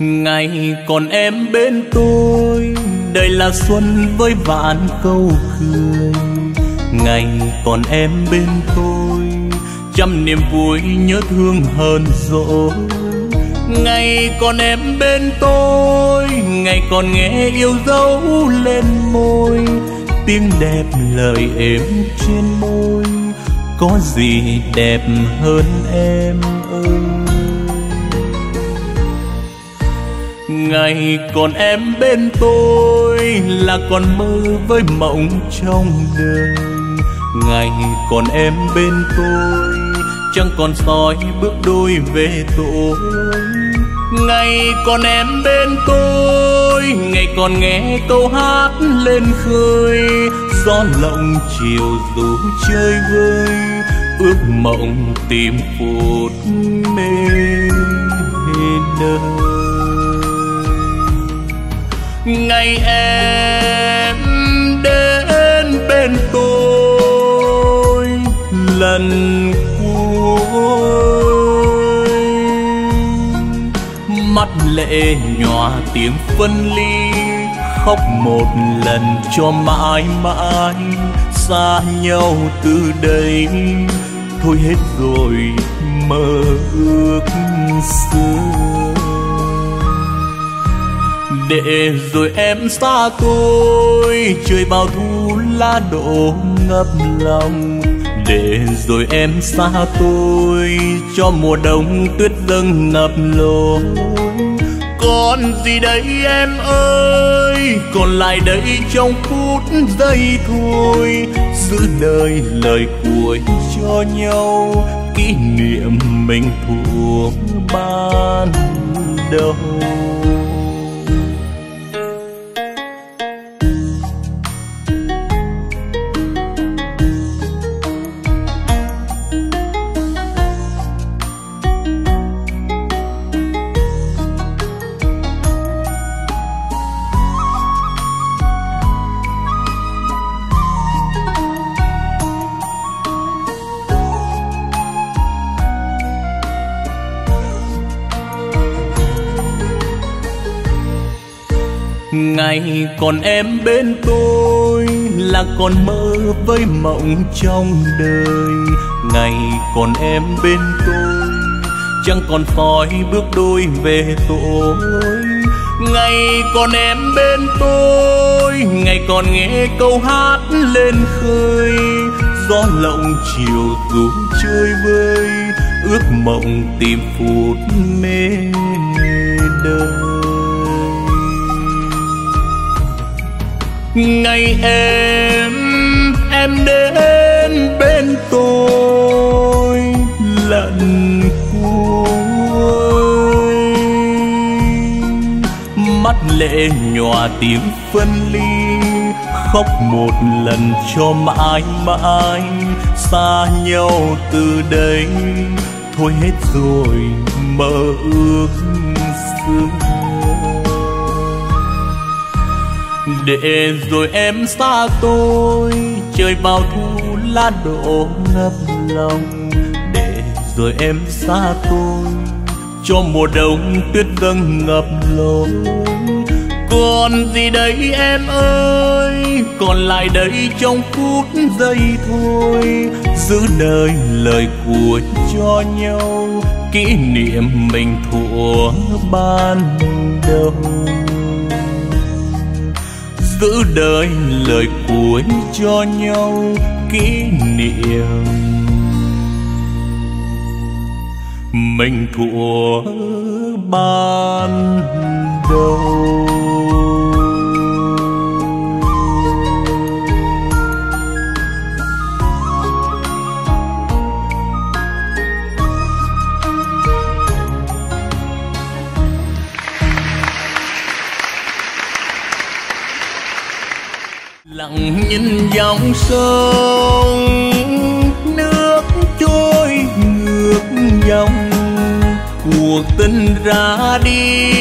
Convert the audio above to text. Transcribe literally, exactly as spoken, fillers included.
Ngày còn em bên tôi, đời là xuân với vạn câu cười. Ngày còn em bên tôi, trăm niềm vui nhớ thương hơn dỗi. Ngày còn em bên tôi, ngày còn nghe yêu dấu lên môi. Tiếng đẹp lời êm trên môi, có gì đẹp hơn em ơi. Ngày còn em bên tôi là còn mơ với mộng trong đời. Ngày còn em bên tôi chẳng còn soi bước đôi về tối. Ngày còn em bên tôi, ngày còn nghe câu hát lên khơi. Gió lộng chiều dù chơi vơi, ước mộng tìm phút mê đời. Ngày em đến bên tôi lần cuối, mắt lệ nhòa tiếng phân ly, khóc một lần cho mãi mãi. Xa nhau từ đây, thôi hết rồi mơ ước xưa. Để rồi em xa tôi, trời bao thu lá đổ ngập lòng. Để rồi em xa tôi, cho mùa đông tuyết dâng ngập lối. Còn gì đây em ơi, còn lại đây trong phút giây thôi. Giữ đời lời cuối cho nhau, kỷ niệm mình thuở ban đầu. Ngày còn em bên tôi là còn mơ với mộng trong đời. Ngày còn em bên tôi chẳng còn soi bước đôi về tối. Ngày còn em bên tôi, ngày còn nghe câu hát lên khơi. Gió lộng chiều dù chơi vơi, ước mộng tìm phút mê đời. Ngày em, em đến bên tôi lần cuối, mắt lệ nhòa tiếng phân ly, khóc một lần cho mãi mãi. Xa nhau từ đây, thôi hết rồi mơ ước xưa. Để rồi em xa tôi, trời bao thu lá đổ ngập lòng. Để rồi em xa tôi, cho mùa đông tuyết dâng ngập lối. Còn gì đây em ơi, còn lại đây trong phút giây thôi. Giữ đời lời cuối cho nhau, kỷ niệm mình thuở ban đầu. Giữ đời lời cuối cho nhau, kỷ niệm mình thuở ban đầu. Lặng nhìn dòng sông, nước trôi ngược dòng. Cuộc tình ra đi